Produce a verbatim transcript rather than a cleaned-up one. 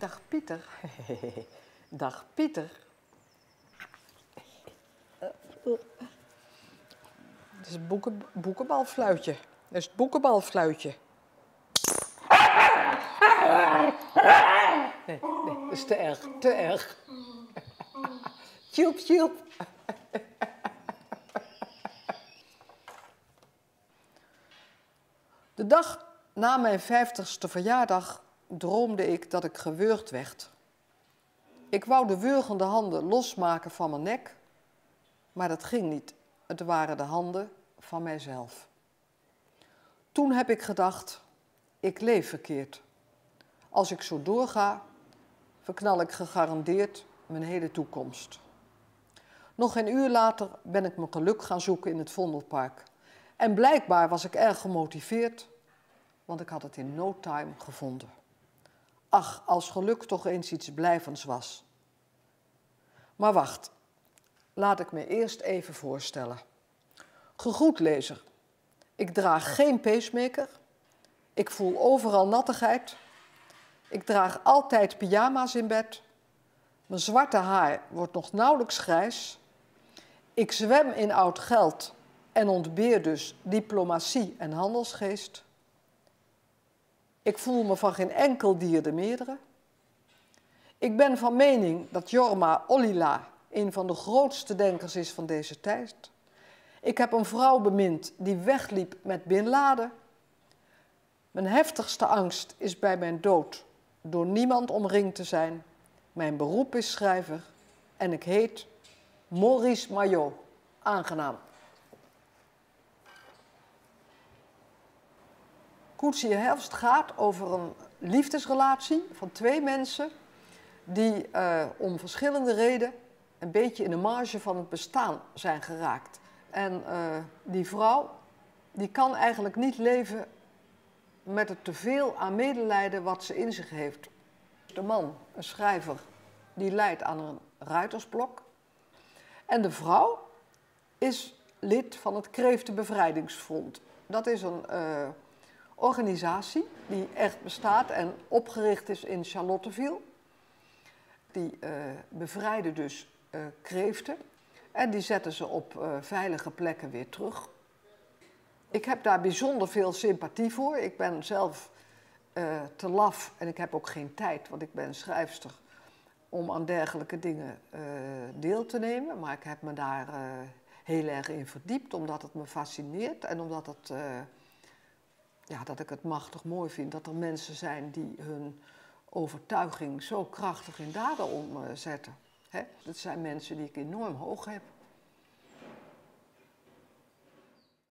Dag Pieter. Dag Pieter. Het is het boeken, boekenbalfluitje. Dat is het boekenbalfluitje. Nee, nee, dat is te erg, te erg. Tjoep, tjoep. De dag na mijn vijftigste verjaardag droomde ik dat ik gewurgd werd. Ik wou de wurgende handen losmaken van mijn nek, maar dat ging niet. Het waren de handen van mijzelf. Toen heb ik gedacht, ik leef verkeerd. Als ik zo doorga, verknal ik gegarandeerd mijn hele toekomst. Nog een uur later ben ik mijn geluk gaan zoeken in het Vondelpark. En blijkbaar was ik erg gemotiveerd, want ik had het in no time gevonden. Ach, als geluk toch eens iets blijvends was. Maar wacht, laat ik me eerst even voorstellen. Gegroet lezer, ik draag geen pacemaker, ik voel overal nattigheid, ik draag altijd pyjama's in bed, mijn zwarte haar wordt nog nauwelijks grijs, ik zwem in oud geld en ontbeer dus diplomatie en handelsgeest. Ik voel me van geen enkel dier de meerdere. Ik ben van mening dat Jorma Ollila een van de grootste denkers is van deze tijd. Ik heb een vrouw bemind die wegliep met Bin Laden. Mijn heftigste angst is bij mijn dood door niemand omringd te zijn. Mijn beroep is schrijver en ik heet Maurice Maillot. Aangenaam. Koetsier Herfst gaat over een liefdesrelatie van twee mensen die uh, om verschillende redenen een beetje in de marge van het bestaan zijn geraakt. En uh, die vrouw die kan eigenlijk niet leven met het teveel aan medelijden wat ze in zich heeft. De man, een schrijver, die lijdt aan een ruitersblok. En de vrouw is lid van het Kreeftenbevrijdingsfront. Dat is een uh, organisatie die echt bestaat en opgericht is in Charlottesville. Die uh, bevrijden dus uh, kreeften en die zetten ze op uh, veilige plekken weer terug. Ik heb daar bijzonder veel sympathie voor. Ik ben zelf uh, te laf en ik heb ook geen tijd, want ik ben schrijfster, om aan dergelijke dingen uh, deel te nemen. Maar ik heb me daar uh, heel erg in verdiept, omdat het me fascineert en omdat het, uh, ja, dat ik het machtig mooi vind dat er mensen zijn die hun overtuiging zo krachtig in daden omzetten. Hè? Dat zijn mensen die ik enorm hoog heb.